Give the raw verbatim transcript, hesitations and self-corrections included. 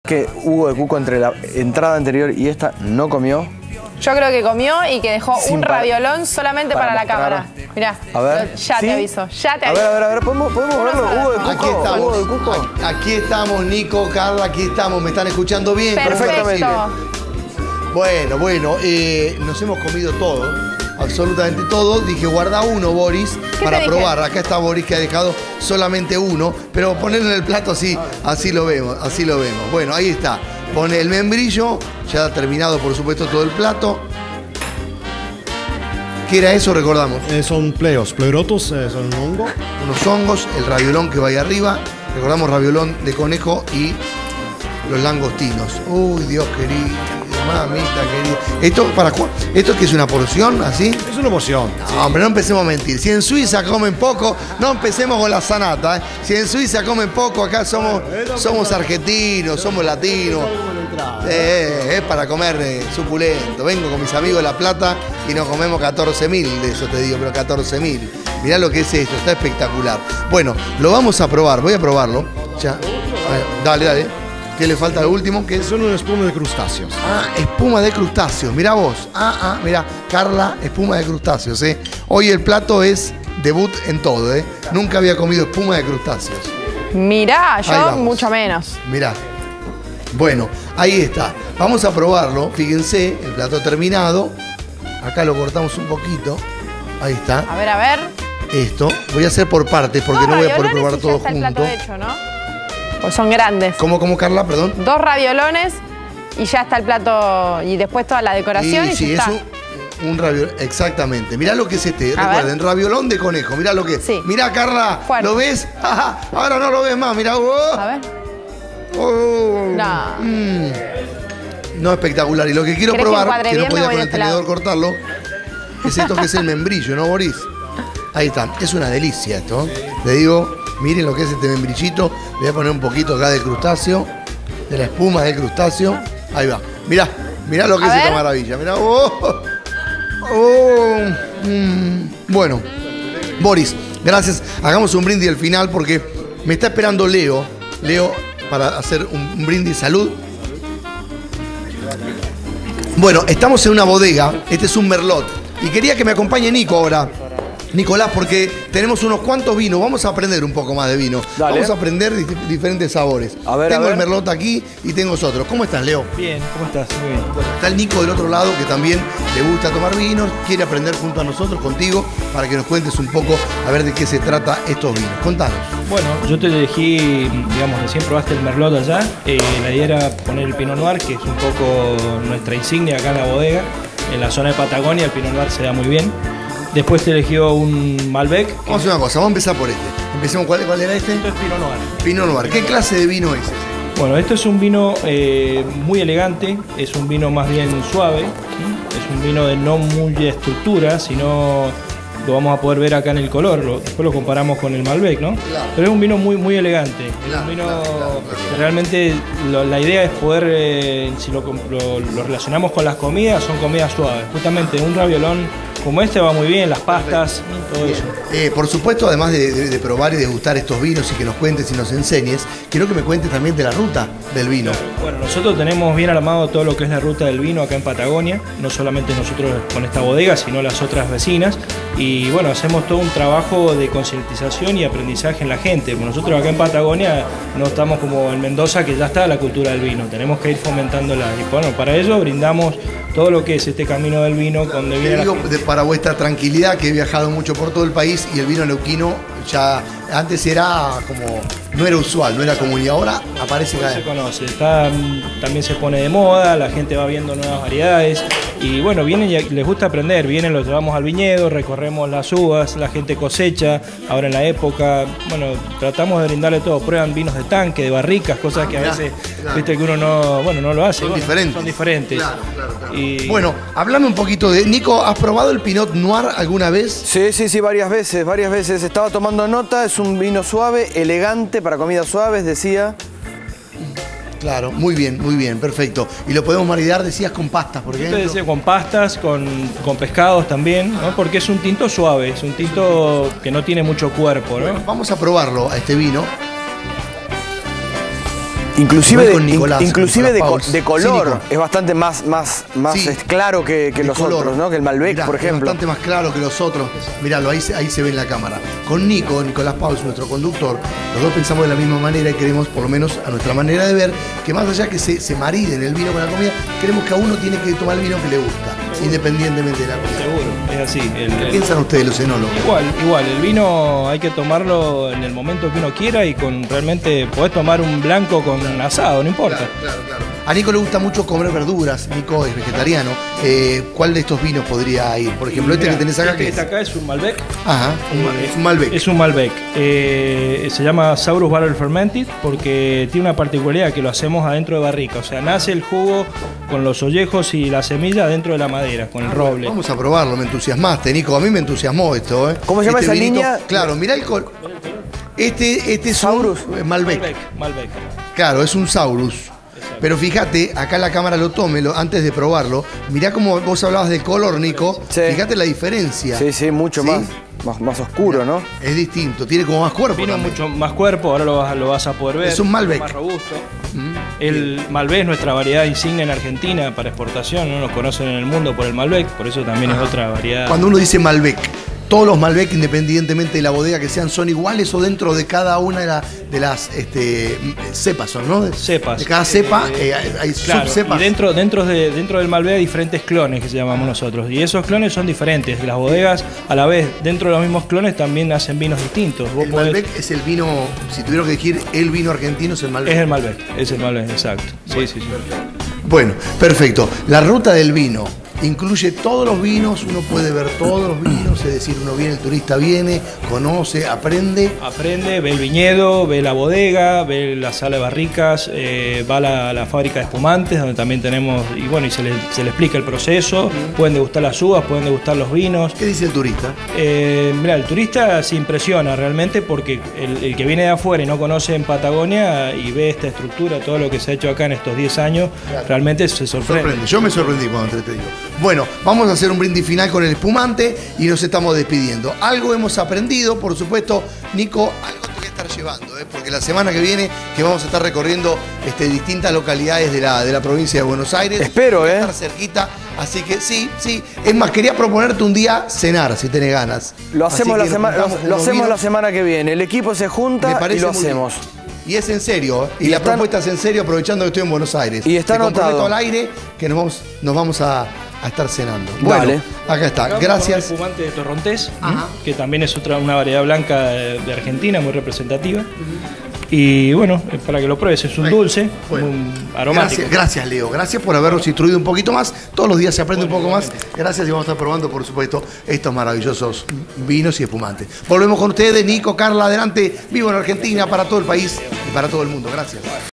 que Hugo de Cuco entre la entrada anterior y esta no comió? Yo creo que comió y que dejó Sin un para, raviolón solamente para, para la cámara. Mirá, a ver, ya ¿sí? te aviso, ya te a aviso. A ver, a ver, a ver, ¿podemos, podemos verlo? Hugo de Cuco. Aquí estamos. Hugo de Cuco. Aquí estamos, Nico, Carla, aquí estamos. ¿Me están escuchando bien? Perfecto. Bueno, bueno, eh, nos hemos comido todo, absolutamente todo. Dije, guarda uno, Boris, para probar. Acá está Boris, que ha dejado solamente uno, pero ponerlo en el plato así, así lo vemos, así lo vemos. Bueno, ahí está. Pone el membrillo, ya ha terminado, por supuesto, todo el plato. ¿Qué era eso, recordamos? Eh, son pleos, pleurotus, eh, son un hongo. Unos hongos, el raviolón que va ahí arriba. Recordamos raviolón de conejo y los langostinos. Uy, Dios querido, mamita querida. ¿Esto para cuál? ¿Esto que es una porción así? Es una porción. No, sí. hombre, no empecemos a mentir. Si en Suiza comen poco, no empecemos con la sanata. ¿eh? Si en Suiza comen poco, acá somos, somos argentinos, somos latinos. Eh, es para comer eh, suculento. Vengo con mis amigos de La Plata y nos comemos catorce mil de eso, te digo, pero catorce mil. Mirá lo que es esto, está espectacular. Bueno, lo vamos a probar, voy a probarlo. Ya. A ver, dale, dale. ¿Qué le falta al último? ¿Qué es? Son una espuma de crustáceos. Ah, espuma de crustáceos. Mirá vos. Ah, ah, mirá. Carla, espuma de crustáceos, ¿eh? Hoy el plato es debut en todo, ¿eh? Nunca había comido espuma de crustáceos. Mirá, yo mucho menos. Mirá. Bueno, ahí está. Vamos a probarlo. Fíjense, el plato terminado. Acá lo cortamos un poquito. Ahí está. A ver, a ver. Esto. Voy a hacer por partes porque no voy a poder probar todo junto. El plato hecho, ¿no? Pues son grandes. ¿Cómo, cómo, Carla? Perdón. Dos raviolones y ya está el plato. Y después toda la decoración y, y sí, ya es está. un, un raviolón. Exactamente. Mirá lo que es este. A Recuerden, ver. raviolón de conejo. Mirá lo que es. Sí. Mirá, Carla. Fuerte. ¿Lo ves? Ahora no lo ves más. Mirá. Oh. A ver. Oh. No. Mm. No, espectacular. Y lo que quiero probar, que, que no podía con el tenedor cortarlo, es esto que es el membrillo, ¿no, Boris? Ahí está. Es una delicia esto. Le digo, miren lo que es este membrillito. Le voy a poner un poquito acá de crustáceo, de la espuma del crustáceo. Ahí va. Mirá, mirá lo que a es ver. Esta maravilla. Mirá. Oh. Oh. Mm. Bueno, Boris, gracias. Hagamos un brindis al final porque me está esperando Leo. Leo, para hacer un, un brindis. Salud. Bueno, estamos en una bodega. Este es un merlot. Y quería que me acompañe Nico ahora. Nicolás, porque tenemos unos cuantos vinos. Vamos a aprender un poco más de vino. Dale. Vamos a aprender dif diferentes sabores. A ver, tengo a ver. el merlot aquí y tengo otros. ¿Cómo estás, Leo? Bien, ¿cómo estás? Muy bien. Bueno, está el Nico del otro lado, que también le gusta tomar vinos, quiere aprender junto a nosotros, contigo, para que nos cuentes un poco a ver de qué se trata estos vinos. Contanos. Bueno, yo te elegí, digamos, recién probaste el merlot allá. Eh, la idea era poner el Pinot Noir, que es un poco nuestra insignia acá en la bodega. En la zona de Patagonia el Pinot Noir se da muy bien. Después te eligió un Malbec. Vamos a hacer una cosa, vamos a empezar por este. Empecemos, ¿cuál, cuál era este? Esto es Pinot Noir. Pinot Noir. ¿Qué clase de vino es ese? Bueno, esto es un vino eh, muy elegante, es un vino más bien suave, ¿sí? Es un vino de no mucha estructura, sino lo vamos a poder ver acá en el color, lo, después lo comparamos con el Malbec, ¿no? Claro. Pero es un vino muy, muy elegante, claro, es un vino claro, claro, claro. que realmente lo, la idea es poder, eh, si lo, lo, lo relacionamos con las comidas, son comidas suaves, justamente un raviolón como este va muy bien, las pastas, todo eso. Eh, por supuesto, además de, de, de probar y degustar estos vinos y que nos cuentes y nos enseñes, quiero que me cuentes también de la ruta del vino. Bueno, nosotros tenemos bien armado todo lo que es la ruta del vino acá en Patagonia, no solamente nosotros con esta bodega, sino las otras vecinas. Y bueno, hacemos todo un trabajo de concientización y aprendizaje en la gente. Nosotros acá en Patagonia no estamos como en Mendoza, que ya está la cultura del vino, tenemos que ir fomentándola. Y bueno, para ello brindamos todo lo que es este camino del vino. Donde viene Te digo, de, para vuestra tranquilidad, que he viajado mucho por todo el país y el vino neuquino ya antes era como, no era usual, no era común, y ahora aparece cada vez. Se conoce, está, también se pone de moda, la gente va viendo nuevas variedades y bueno, vienen y les gusta aprender, vienen, los llevamos al viñedo, recorremos las uvas, la gente cosecha, ahora en la época, bueno, tratamos de brindarle todo, prueban vinos de tanque, de barricas, cosas que a veces, claro, viste que uno no, bueno, no lo hace. Son bueno, diferentes. Son diferentes. Claro, claro, claro. Y... Bueno, hablame un poquito de... Nico, ¿has probado el Pinot Noir alguna vez? Sí, sí, sí, varias veces, varias veces. Estaba tomando nota, es un vino suave, elegante para comidas suaves, decía. Claro, muy bien, muy bien, perfecto. Y lo podemos maridar, decías, con pastas, por ejemplo. Decía, con pastas, con, con pescados también, ¿no? Porque es un tinto suave, es un tinto que no tiene mucho cuerpo, ¿no? Bueno, vamos a probarlo a este vino. Inclusive, de, Nicolás, in, inclusive Nicolás de, de color sí, es bastante más, más, más sí, es claro que, que los color. otros, ¿no? Que el Malbec, Mirá, por ejemplo. Es bastante más claro que los otros. Miralo, ahí se, ahí se ve en la cámara. Con Nico, Nicolás Pauls, nuestro conductor, los dos pensamos de la misma manera y queremos, por lo menos a nuestra manera de ver, que más allá que se, se mariden el vino con la comida, queremos que a uno tiene que tomar el vino que le gusta, seguro, independientemente de la comida. Seguro, es así. El, ¿Qué el, piensan ustedes, los enólogos? Igual, igual. El vino hay que tomarlo en el momento que uno quiera y con realmente podés tomar un blanco con claro. asado, no importa. Claro, claro, claro. A Nico le gusta mucho comer verduras, Nico es vegetariano. Eh, ¿Cuál de estos vinos podría ir? Por ejemplo, este Mirá, que tenés acá. Este que está acá es un Malbec. Ajá, un, eh, es un Malbec. Es un Malbec. Eh, se llama Saurus Barrel Fermented porque tiene una particularidad que lo hacemos adentro de barrica. O sea, nace el jugo con los ollejos y la semilla dentro de la madera, con el roble. Vamos a probarlo, me entusiasmaste, Nico. A mí me entusiasmó esto, ¿eh? ¿Cómo se llama este esa vinito, línea? Claro, mirá el col. Este, este es Saurus. un Malbec. Malbec. Malbec. Claro, es un Saurus. Pero fíjate, acá la cámara lo tome lo, antes de probarlo. Mirá como vos hablabas de color, Nico. Sí. Fíjate la diferencia. Sí, sí, mucho ¿Sí? Más, más. Más oscuro, ¿no? Es distinto, tiene como más cuerpo. Tiene mucho más cuerpo, ahora lo vas, lo vas a poder ver. Es un Malbec. Más robusto. Mm. El Malbec es nuestra variedad insignia en Argentina para exportación. No nos conocen en el mundo por el Malbec, por eso también Ajá. es otra variedad. Cuando uno dice Malbec, todos los Malbec, independientemente de la bodega que sean, son iguales o dentro de cada una de, la, de las este, cepas, son, ¿no? Cepas. De cada cepa eh, hay, hay claro, subcepas. Y dentro, dentro, de, dentro del Malbec hay diferentes clones que se llamamos nosotros. Y esos clones son diferentes. Las bodegas, a la vez, dentro de los mismos clones también hacen vinos distintos. Vos el podés... Malbec es el vino, si tuvieron que elegir el vino argentino, es el Malbec. Es el Malbec, es el Malbec, exacto. Sí, bueno, sí, sí. Bueno, perfecto. La ruta del vino incluye todos los vinos, uno puede ver todos los vinos, es decir, uno viene, el turista viene, conoce, aprende. Aprende, ve el viñedo, ve la bodega, ve la sala de barricas, eh, va a la, la fábrica de espumantes, donde también tenemos, y bueno, y se le, se le explica el proceso, pueden degustar las uvas, pueden degustar los vinos. ¿Qué dice el turista? Eh, mira, el turista se impresiona realmente porque el, el que viene de afuera y no conoce en Patagonia y ve esta estructura, todo lo que se ha hecho acá en estos diez años, claro. realmente se sorprende. sorprende. Yo me sorprendí cuando te, te digo. Bueno, vamos a hacer un brindis final con el espumante y nos estamos despidiendo. Algo hemos aprendido, por supuesto, Nico, algo te voy a estar llevando, ¿eh? Porque la semana que viene que vamos a estar recorriendo este, distintas localidades de la, de la provincia de Buenos Aires. Espero, ¿eh? Estar cerquita, así que sí, sí. Es más, quería proponerte un día cenar, si tenés ganas. Lo hacemos, la, sema lo, lo hacemos la semana que viene. El equipo se junta y lo hacemos. Bien. Y es en serio, ¿eh? y, y la están... propuesta es en serio, aprovechando que estoy en Buenos Aires. Y está Te comprometo anotado al aire que nos vamos, nos vamos a, a estar cenando. Bueno, Dale. acá está. Acá Gracias. Un espumante de Torrontés, Ajá. que también es otra una variedad blanca de, de Argentina, muy representativa. Uh-huh. Y bueno, para que lo pruebes, es un dulce, bueno, un aromático. Gracias, gracias, Leo. Gracias por habernos instruido un poquito más. Todos los días se aprende bueno, un poco más. Gracias y vamos a estar probando, por supuesto, estos maravillosos vinos y espumantes. Volvemos con ustedes, Nico, Carla, adelante. Vivo en Argentina, para todo el país y para todo el mundo. Gracias.